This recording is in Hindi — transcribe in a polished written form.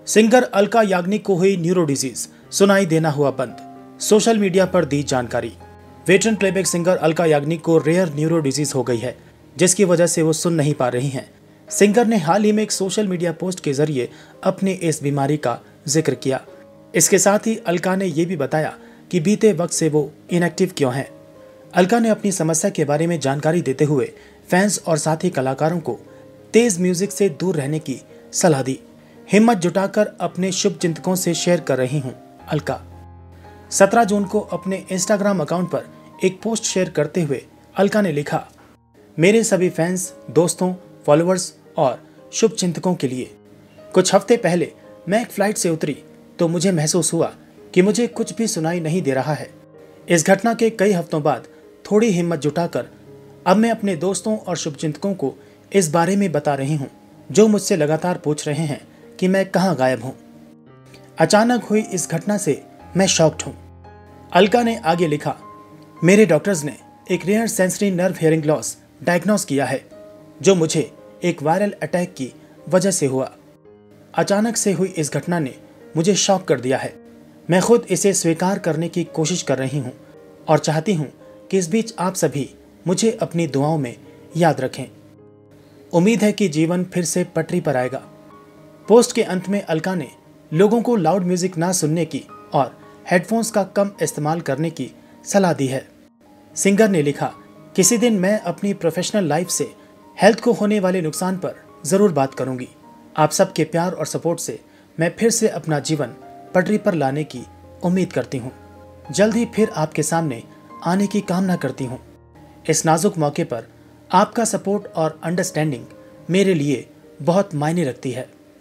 सिंगर अलका याग्निक को हुई न्यूरो डिजीज, सुनाई देना हुआ बंद। सोशल मीडिया पर दी जानकारी। Veteran playback singer Alka Yagnik को रेयर न्यूरो डिजीज हो गई है, जिसकी वजह से वो सुन नहीं पा रही हैं। सिंगर ने हाल ही में एक सोशल मीडिया पोस्ट के जरिए अपने इस बीमारी का जिक्र किया। इसके साथ ही अलका ने यह भी बताया कि बीते वक्त से वो इनएक्टिव क्यों हैं। अलका ने अपनी समस्या के बारे में जानकारी देते हुए फैंस और साथी कलाकारों को तेज म्यूजिक से दूर रहने की सलाह दी। हिम्मत जुटाकर अपने शुभ चिंतकों से शेयर कर रही हूं अलका। 17 जून को अपने इंस्टाग्राम अकाउंट पर एक पोस्ट शेयर करते हुए अलका ने लिखा, मेरे सभी फैंस, दोस्तों, फॉलोअर्स और शुभ चिंतकों के लिए। कुछ हफ्ते पहले मैं एक फ्लाइट से उतरी तो मुझे महसूस हुआ कि मुझे कुछ भी सुनाई नहीं दे रहा है। इस घटना के कई हफ्तों बाद थोड़ी हिम्मत जुटाकर अब मैं अपने दोस्तों और शुभचिंतकों को इस बारे में बता रही हूँ, जो मुझसे लगातार पूछ रहे हैं कि मैं कहाँ गायब हूँ। अचानक हुई इस घटना से मैं शॉक्ड हूँ। अलका ने आगे लिखा, मेरे डॉक्टर्स ने एक rare sensory nerve hearing loss diagnose किया है, जो मुझे एक वायरल अटैक की वजह से हुआ। अचानक से हुई इस घटना ने मुझे शॉक कर दिया है। मैं खुद इसे स्वीकार करने की कोशिश कर रही हूँ और चाहती हूँ कि इस बीच आप सभी मुझे अपनी दुआओं में याद रखें। उम्मीद है कि जीवन फिर से पटरी पर आएगा। पोस्ट के अंत में अलका ने लोगों को लाउड म्यूजिक ना सुनने की और हेडफोन्स का कम इस्तेमाल करने की सलाह दी है। सिंगर ने लिखा, किसी दिन मैं अपनी प्रोफेशनल लाइफ से हेल्थ को होने वाले नुकसान पर जरूर बात करूंगी। आप सबके प्यार और सपोर्ट से मैं फिर से अपना जीवन पटरी पर लाने की उम्मीद करती हूँ। जल्द ही फिर आपके सामने आने की कामना करती हूँ। इस नाजुक मौके पर आपका सपोर्ट और अंडरस्टैंडिंग मेरे लिए बहुत मायने रखती है।